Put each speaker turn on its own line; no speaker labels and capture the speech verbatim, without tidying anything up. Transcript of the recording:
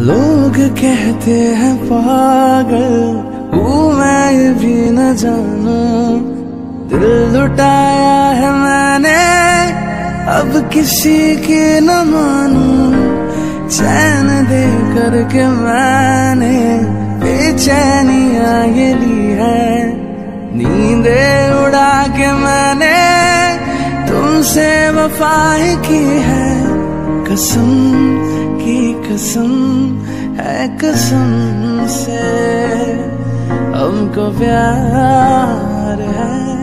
लोग कहते हैं पागल हूँ मैं, ये भी न जानू दिल लुटाया है मैंने, अब किसी की न मानू। चैन दे करके मैंने बेचैनियाँ ये ली है, नींदे उड़ा के मैंने तुमसे वफा की है। कसम की कसम है कसम से हमको प्यार है।